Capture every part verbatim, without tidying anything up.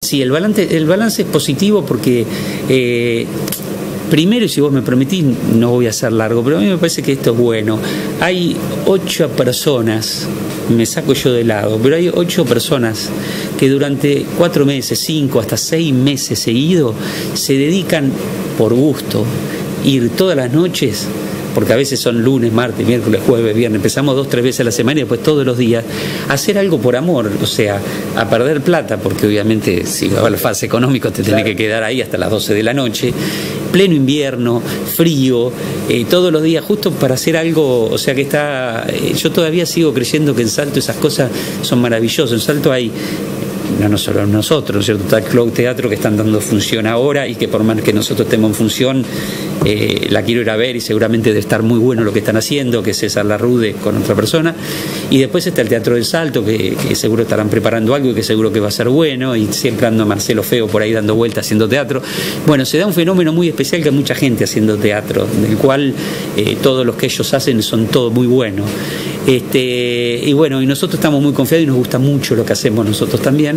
Sí, el balance, el balance es positivo porque... Eh, Primero, y si vos me permitís, no voy a ser largo, pero a mí me parece que esto es bueno. Hay ocho personas, me saco yo de lado, pero hay ocho personas que durante cuatro meses, cinco, hasta seis meses seguidos, se dedican por gusto, ir todas las noches, porque a veces son lunes, martes, miércoles, jueves, viernes, empezamos dos, tres veces a la semana y después todos los días, a hacer algo por amor, o sea, a perder plata, porque obviamente si va a la fase económica te tenés que quedar ahí hasta las doce de la noche, pleno invierno, frío, eh, todos los días, justo para hacer algo, o sea que está, eh, yo todavía sigo creyendo que en Salto esas cosas son maravillosas. En Salto hay, no solo nosotros, ¿no es cierto? Está el Club Teatro que están dando función ahora y que por más que nosotros estemos en función, eh, la quiero ir a ver y seguramente debe estar muy bueno lo que están haciendo, que es César Larrude con otra persona. Y después está el Teatro del Salto, que, que seguro estarán preparando algo y que seguro que va a ser bueno, y siempre ando Marcelo Feo por ahí dando vueltas haciendo teatro. Bueno, se da un fenómeno muy especial que hay mucha gente haciendo teatro, del cual eh, todos los que ellos hacen son todo muy buenos. Este, y bueno, y nosotros estamos muy confiados y nos gusta mucho lo que hacemos nosotros también,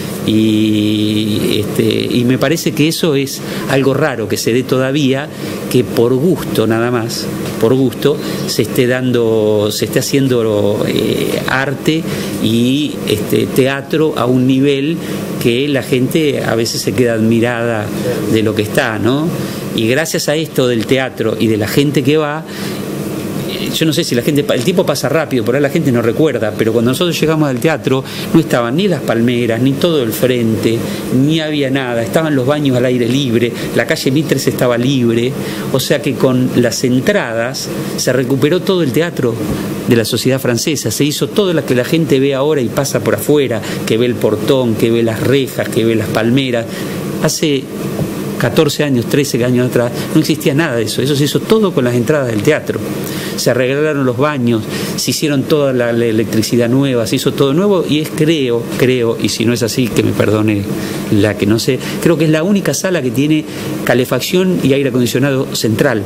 y, este, y me parece que eso es algo raro que se dé todavía, que por gusto nada más, por gusto, se esté dando, se esté haciendo eh, arte y este, teatro a un nivel que la gente a veces se queda admirada de lo que está, ¿no? Y gracias a esto del teatro y de la gente que va, yo no sé si la gente, el tiempo pasa rápido, por ahí la gente no recuerda, pero cuando nosotros llegamos al teatro no estaban ni las palmeras, ni todo el frente, ni había nada, estaban los baños al aire libre, la calle Mitres estaba libre, o sea que con las entradas se recuperó todo el teatro de la sociedad francesa, se hizo todo lo que la gente ve ahora y pasa por afuera, que ve el portón, que ve las rejas, que ve las palmeras. Hace catorce años, trece años atrás, no existía nada de eso, eso se hizo todo con las entradas del teatro. Se arreglaron los baños, se hicieron toda la, la electricidad nueva, se hizo todo nuevo y es, creo, creo, y si no es así, que me perdone la que no sé, creo que es la única sala que tiene calefacción y aire acondicionado central,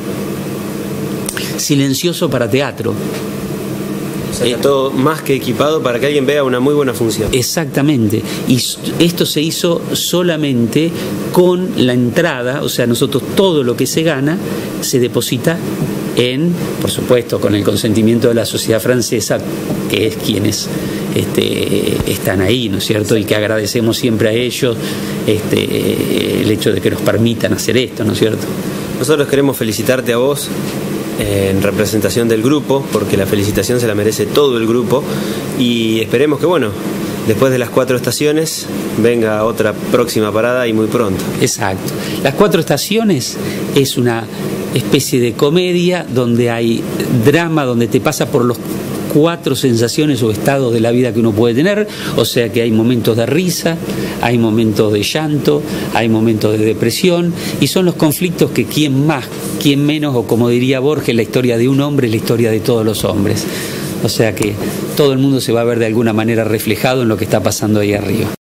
silencioso para teatro. O sea, está todo más que equipado para que alguien vea una muy buena función. Exactamente, y esto se hizo solamente con la entrada, o sea, nosotros todo lo que se gana se deposita en, por supuesto, con el consentimiento de la sociedad francesa, que es quienes este, están ahí, ¿no es cierto? Y que agradecemos siempre a ellos este, el hecho de que nos permitan hacer esto, ¿no es cierto? Nosotros queremos felicitarte a vos en representación del grupo, porque la felicitación se la merece todo el grupo, y esperemos que, bueno, después de las cuatro estaciones venga otra próxima parada y muy pronto. Exacto. Las cuatro estaciones es una especie de comedia donde hay drama, donde te pasa por los cuatro sensaciones o estados de la vida que uno puede tener, o sea que hay momentos de risa, hay momentos de llanto, hay momentos de depresión, y son los conflictos que quién más, quién menos, o como diría Borges, la historia de un hombre es la historia de todos los hombres. O sea que todo el mundo se va a ver de alguna manera reflejado en lo que está pasando ahí arriba.